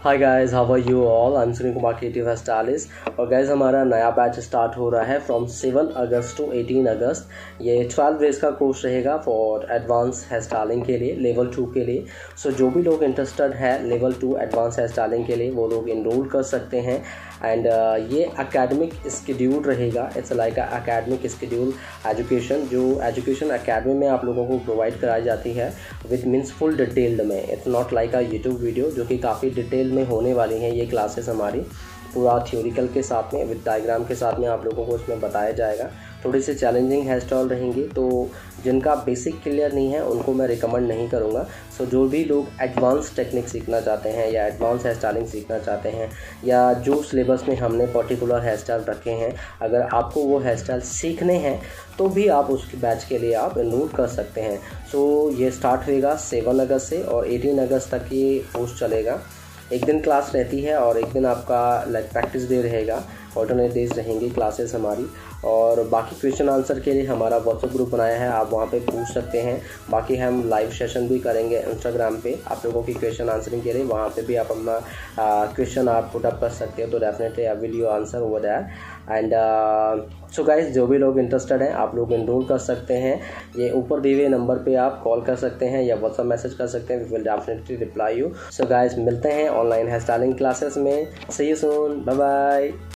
Hi guys, how are you all? I am Sunil Kumar creative hairstylist. और guys हमारा नया batch start हो रहा है फ्रॉम 7 अगस्त टू 18 अगस्त। ये 12 डेज का कोर्स रहेगा फॉर एडवांस हेयर स्टाइलिंग के लिए, लेवल 2 के लिए। सो जो भी लोग इंटरेस्टेड है लेवल 2 एडवांस हेयर स्टाइलिंग के लिए वो लोग इनरोल कर सकते हैं। एंड ये एकेडमिक स्केड्यूल रहेगा। It's like academic schedule education, जो एजुकेशन एकेडमी में आप लोगों को प्रोवाइड कराई जाती है विद मीन्स फुल डिटेल्ड में। It's not like a YouTube video, जो कि काफ़ी डिटेल में होने वाली हैं ये क्लासेस हमारी, पूरा थ्योरिकल के साथ में विद डायग्राम के साथ में आप लोगों को इसमें बताया जाएगा। थोड़ी सी चैलेंजिंग हेयर स्टाइल रहेंगी, तो जिनका बेसिक क्लियर नहीं है उनको मैं रिकमेंड नहीं करूँगा। सो जो भी लोग एडवांस टेक्निक सीखना चाहते हैं या एडवांस हेयर स्टाइलिंग सीखना चाहते हैं, या जो सिलेबस में हमने पर्टिकुलर हेयर स्टाइल रखे हैं, अगर आपको वो हेयर स्टाइल सीखने हैं तो भी आप उस बैच के लिए आप एनरोल कर सकते हैं। सो ये स्टार्ट होएगा 7 अगस्त से और 18 अगस्त तक ये कोर्स चलेगा। एक दिन क्लास रहती है और एक दिन आपका लाइक प्रैक्टिस डे रहेगा। ऑल्टरनेट डेज रहेंगी क्लासेस हमारी। और बाकी क्वेश्चन आंसर के लिए हमारा व्हाट्सएप ग्रुप बनाया है, आप वहाँ पे पूछ सकते हैं। बाकी हम लाइव सेशन भी करेंगे इंस्टाग्राम पे आप लोगों की क्वेश्चन आंसरिंग के लिए। वहाँ पे भी आप अपना क्वेश्चन आप पुट अप कर सकते हो, तो definitely I will you answer over that. And so guys, जो भी लोग इंटरेस्टेड हैं आप लोग एनरोल कर सकते हैं। ये ऊपर दिए हुए नंबर पे आप कॉल कर सकते हैं या व्हाट्सएप मैसेज कर सकते हैं। We will definitely reply you. So guys, मिलते हैं ऑनलाइन हेयर स्टाइलिंग क्लासेस में। See you soon, bye bye.